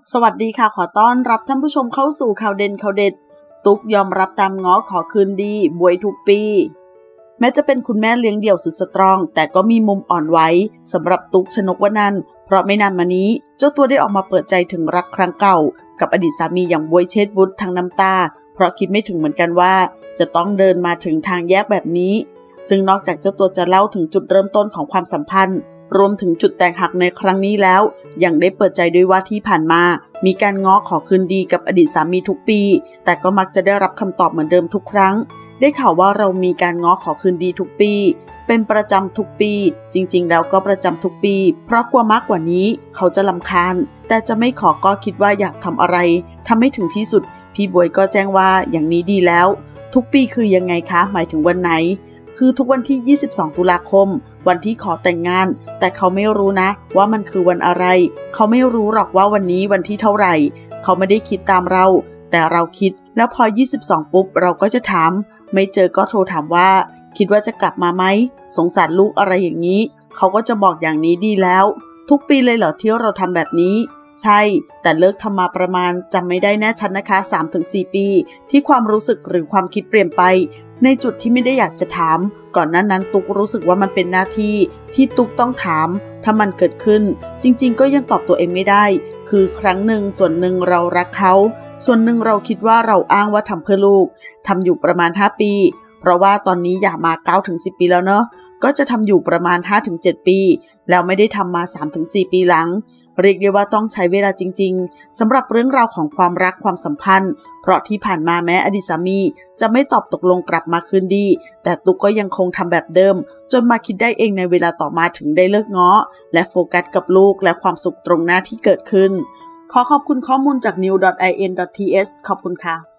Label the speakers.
Speaker 1: สวัสดีค่ะขอต้อนรับท่านผู้ชมเข้าสู่ข่าวเด่นข่าวเด็ดตุ๊กยอมรับตามง้อขอคืนดีบวยทุกปีแม้จะเป็นคุณแม่เลี้ยงเดี่ยวสุดสตรองแต่ก็มีมุมอ่อนไหวสำหรับตุ๊กชนกวนันท์เพราะไม่นานมานี้เจ้าตัวได้ออกมาเปิดใจถึงรักครั้งเก่ากับอดีตสามีอย่างบวยเชษฐ์วุฒิทั้งน้ำตาเพราะคิดไม่ถึงเหมือนกันว่าจะต้องเดินมาถึงทางแยกแบบนี้ซึ่งนอกจากเจ้าตัวจะเล่าถึงจุดเริ่มต้นของความสัมพันธ์รวมถึงจุดแตกหักในครั้งนี้แล้วยังได้เปิดใจด้วยว่าที่ผ่านมามีการง้อขอคืนดีกับอดีตสามีทุกปีแต่ก็มักจะได้รับคำตอบเหมือนเดิมทุกครั้งได้ข่าวว่าเรามีการง้อขอคืนดีทุกปีเป็นประจำทุกปีจริงๆแล้วก็ประจำทุกปีเพราะกลัวมากกว่านี้เขาจะรำคาญแต่จะไม่ขอก็คิดว่าอยากทำอะไรทำให้ถึงที่สุดพี่บวยก็แจ้งว่าอย่างนี้ดีแล้วทุกปีคือยังไงคะหมายถึงวันไหนคือทุกวันที่22ตุลาคมวันที่ขอแต่งงานแต่เขาไม่รู้นะว่ามันคือวันอะไรเขาไม่รู้หรอกว่าวันนี้วันที่เท่าไหร่เขาไม่ได้คิดตามเราแต่เราคิดแล้วพอ22ปุ๊บเราก็จะถามไม่เจอก็โทรถามว่าคิดว่าจะกลับมาไหมสงสารลูกอะไรอย่างนี้เขาก็จะบอกอย่างนี้ดีแล้วทุกปีเลยเหรอที่เราทำแบบนี้ใช่แต่เลิกทำมาประมาณจำไม่ได้แน่ชัดนะคะ 3-4 ปีที่ความรู้สึกหรือความคิดเปลี่ยนไปในจุดที่ไม่ได้อยากจะถามก่อนหน้านั้นตุ๊กรู้สึกว่ามันเป็นหน้าที่ที่ตุ๊กต้องถามถ้ามันเกิดขึ้นจริงๆก็ยังตอบตัวเองไม่ได้คือครั้งหนึ่งส่วนหนึ่งเรารักเขาส่วนหนึ่งเราคิดว่าเราอ้างว่าทำเพื่อลูกทำอยู่ประมาณ5ปีเพราะว่าตอนนี้หย่ามา 9-10 ปีแล้วเนอะก็จะทำอยู่ประมาณ 5-7 ปีแล้วไม่ได้ทำมา 3-4 ปีหลังเรียกได้ว่าต้องใช้เวลาจริงๆสำหรับเรื่องราวของความรักความสัมพันธ์เพราะที่ผ่านมาแม้อดีตสามีจะไม่ตอบตกลงกลับมาคืนดีแต่ตุ๊กก็ยังคงทำแบบเดิมจนมาคิดได้เองในเวลาต่อมาถึงได้เลิกง้อและโฟกัสกับลูกและความสุขตรงหน้าที่เกิดขึ้นขอขอบคุณข้อมูลจาก new.in.th ขอบคุณค่ะ